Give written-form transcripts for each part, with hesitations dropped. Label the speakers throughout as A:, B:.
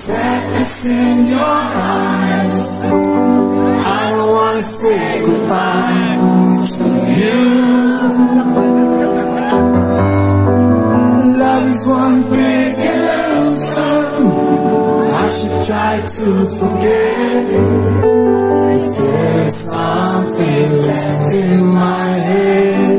A: sadness in your eyes. I don't wanna say goodbye to you. Love is one big illusion. I should try to forget. If there's something left in my head,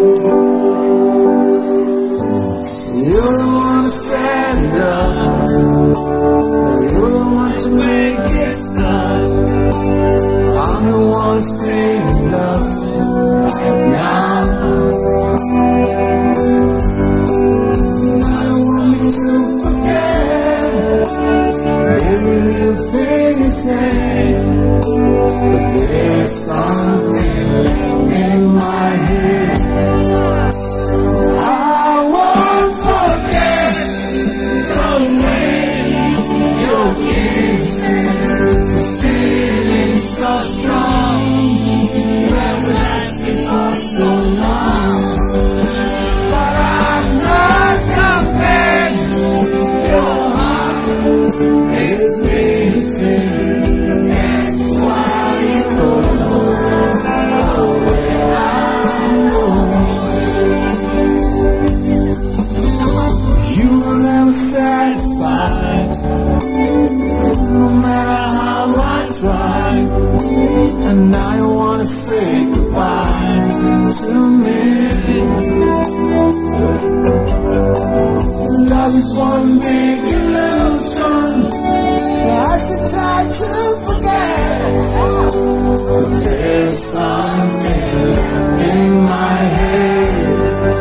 A: you're the one to set it up. You're the one to make it stop. I'm the one who's feeling lost right now. I don't want me to forget every little thing you say, but there's something left in my head. I won't forget the way you're kissing, the feeling so strong. We've been asking for so long, but I'm not coming. Your heart is missing. That's why you go away. I know you will never satisfy, no matter how I try. And I don't wanna say goodbye to me. Love is one big illusion. I should try to forget, but there's something left in my head.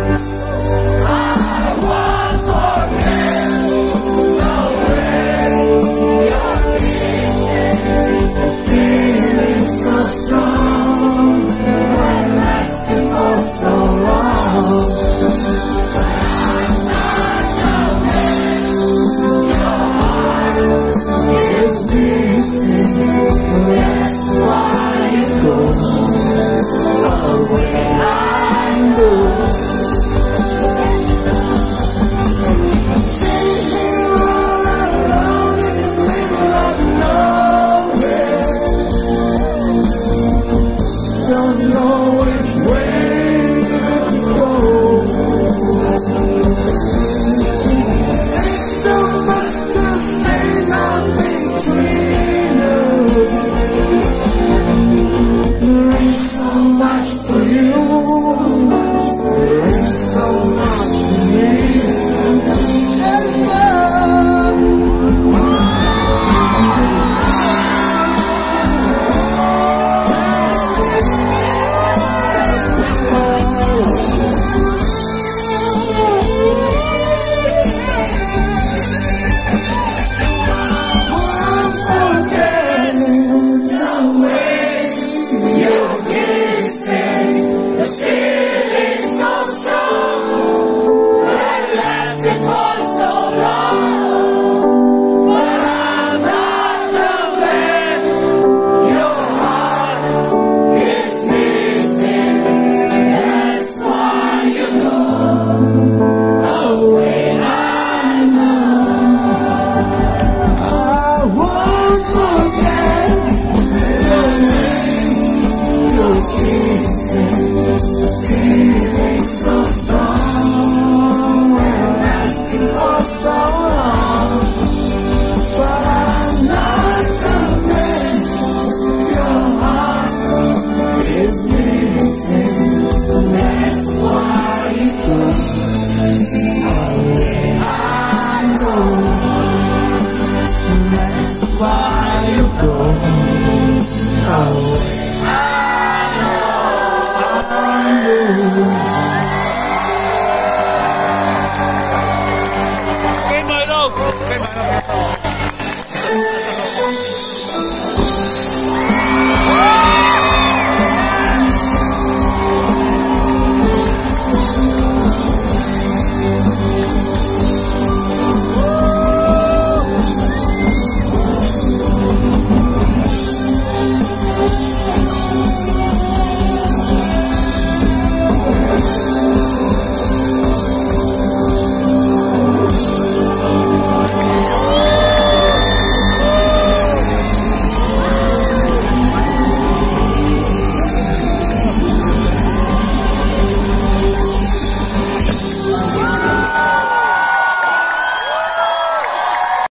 A: I won't forget the way you're kissing, the feeling so strong. I'm asking for so long, but I'm not coming. Your heart is missing. That's why you go away. I know. Sitting here all alone in the middle of nowhere, don't know which way to go. There's so much to say now between us. There ain't so much for you. There ain't so much for me. Feeling so strong, we're asking for so long, but I'm not coming. Your heart is missing. That's why you go away. I know. That's why you go away.